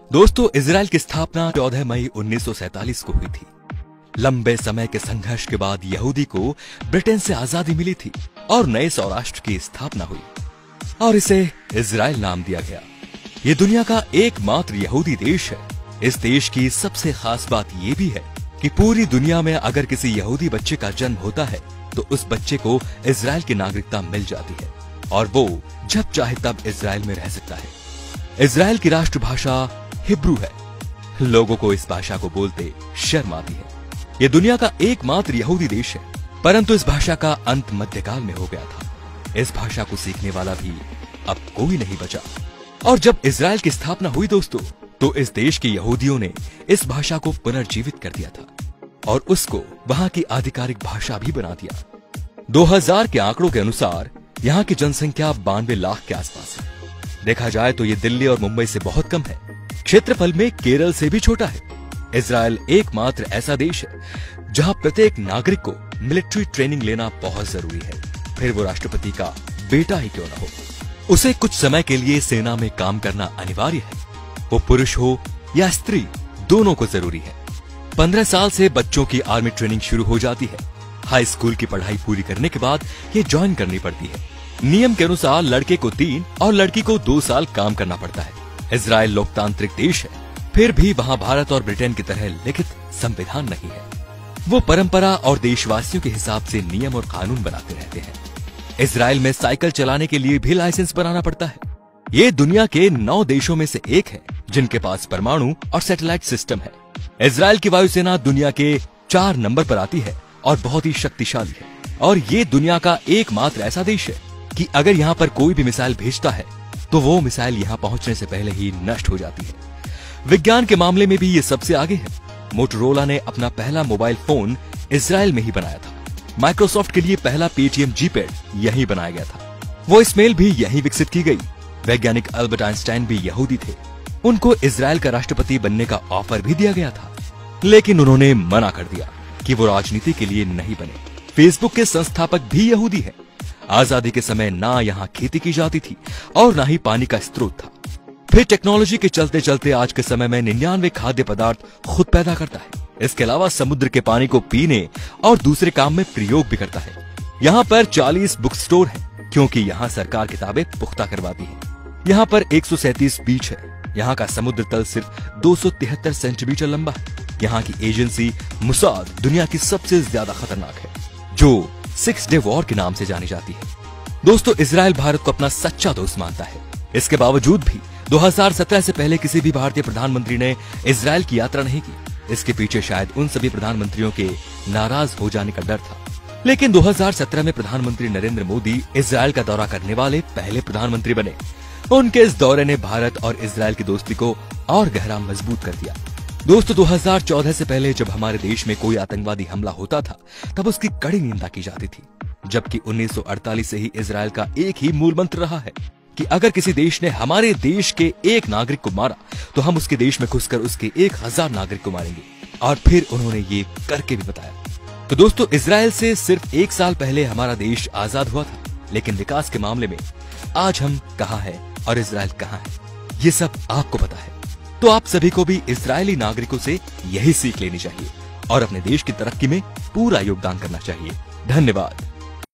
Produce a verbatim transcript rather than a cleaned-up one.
दोस्तों, इजराइल की स्थापना चौदह मई उन्नीस सौ सैतालीस को हुई थी। लंबे समय के संघर्ष के बाद यहूदी को ब्रिटेन से आजादी मिली थी और नए सौराष्ट्र की स्थापना हुई और इसे इजराइल नाम दिया गया। ये दुनिया का एकमात्र यहूदी देश है। इस देश की सबसे खास बात यह भी है कि पूरी दुनिया में अगर किसी यहूदी बच्चे का जन्म होता है तो उस बच्चे को इजराइल की नागरिकता मिल जाती है और वो जब चाहे तब इजराइल में रह सकता है। इजराइल की राष्ट्रभाषा हिब्रू है। लोगों को इस भाषा को बोलते शर्म आती है। ये दुनिया का एकमात्र यहूदी देश है, परंतु इस भाषा का अंत मध्यकाल में हो गया था। इस भाषा को सीखने वाला भी अब कोई नहीं बचा। और जब इजराइल की स्थापना हुई दोस्तों, तो इस देश के यहूदियों ने इस भाषा को पुनर्जीवित कर दिया था और उसको वहां की आधिकारिक भाषा भी बना दिया। दो हज़ार के आंकड़ों के अनुसार यहाँ की जनसंख्या बानवे लाख के आसपास है। देखा जाए तो ये दिल्ली और मुंबई से बहुत कम है। क्षेत्रफल में केरल से भी छोटा है। इजराइल एकमात्र ऐसा देश है जहां प्रत्येक नागरिक को मिलिट्री ट्रेनिंग लेना बहुत जरूरी है, फिर वो राष्ट्रपति का बेटा ही क्यों न हो। उसे कुछ समय के लिए सेना में काम करना अनिवार्य है, वो पुरुष हो या स्त्री, दोनों को जरूरी है। पंद्रह साल से बच्चों की आर्मी ट्रेनिंग शुरू हो जाती है। हाई स्कूल की पढ़ाई पूरी करने के बाद ये ज्वाइन करनी पड़ती है। नियम के अनुसार लड़के को तीन और लड़की को दो साल काम करना पड़ता है। इजराइल लोकतांत्रिक देश है, फिर भी वहां भारत और ब्रिटेन की तरह लिखित संविधान नहीं है। वो परंपरा और देशवासियों के हिसाब से नियम और कानून बनाते रहते हैं। इजराइल में साइकिल चलाने के लिए भी लाइसेंस बनाना पड़ता है। ये दुनिया के नौ देशों में से एक है जिनके पास परमाणु और सैटेलाइट सिस्टम है। इजराइल की वायुसेना दुनिया के चार नंबर पर आती है और बहुत ही शक्तिशाली है। और ये दुनिया का एकमात्र ऐसा देश है कि अगर यहाँ पर कोई भी मिसाइल भेजता है तो वो मिसाइल यहाँ पहुंचने से पहले ही नष्ट हो जाती है। विज्ञान के मामले में भी ये सबसे आगे है। मोटोरोला ने अपना पहला मोबाइल फोन इजराइल में ही बनाया था। माइक्रोसॉफ्ट के लिए पहला पेटीएम जीपैड यहीं बनाया गया था। वॉइस मेल भी यहीं विकसित की गई। वैज्ञानिक अल्बर्ट आइंस्टाइन भी यहूदी थे। उनको इजराइल का राष्ट्रपति बनने का ऑफर भी दिया गया था, लेकिन उन्होंने मना कर दिया कि वो राजनीति के लिए नहीं बने। फेसबुक के संस्थापक भी यहूदी हैं। आजादी के समय ना यहाँ खेती की जाती थी और ना ही पानी का स्रोत था। फिर टेक्नोलॉजी के चलते चलते आज के समय में निन्यानवे खाद्य पदार्थ खुद पैदा करता है। इसके अलावा समुद्र के पानी को पीने और दूसरे काम में प्रयोग भी करता है। यहाँ पर चालीस बुक स्टोर है क्योंकि यहाँ सरकार किताबें पुख्ता करवाती है। यहाँ पर एक सौ सैंतीस बीच है। यहाँ का समुद्र तल सिर्फ दो सौ तिहत्तर सेंटीमीटर लंबा है। यहाँ की एजेंसी मुसाद दुनिया की सबसे ज्यादा खतरनाक है, जो सिक्स डे वॉर के नाम से जानी जाती है। दोस्तों, इजराइल भारत को अपना सच्चा दोस्त मानता है। इसके बावजूद भी दो हज़ार सत्रह से पहले किसी भी भारतीय प्रधानमंत्री ने इजराइल की यात्रा नहीं की। इसके पीछे शायद उन सभी प्रधानमंत्रियों के नाराज हो जाने का डर था। लेकिन दो हज़ार सत्रह में प्रधानमंत्री नरेंद्र मोदी इजराइल का दौरा करने वाले पहले प्रधानमंत्री बने। उनके इस दौरे ने भारत और इजराइल की दोस्ती को और गहरा मजबूत कर दिया। दोस्तों, दो हज़ार चौदह से पहले जब हमारे देश में कोई आतंकवादी हमला होता था तब उसकी कड़ी निंदा की जाती थी, जबकि उन्नीस सौ अड़तालीस से ही इजराइल का एक ही मूल मंत्र रहा है कि अगर किसी देश ने हमारे देश के एक नागरिक को मारा तो हम उसके देश में घुसकर उसके एक हजार नागरिक को मारेंगे। और फिर उन्होंने ये करके भी बताया। तो दोस्तों, इजराइल से सिर्फ एक साल पहले हमारा देश आजाद हुआ था, लेकिन विकास के मामले में आज हम कहाँ हैं और इजराइल कहाँ है, ये सब आपको पता है। तो आप सभी को भी इजरायली नागरिकों से यही सीख लेनी चाहिए और अपने देश की तरक्की में पूरा योगदान करना चाहिए। धन्यवाद।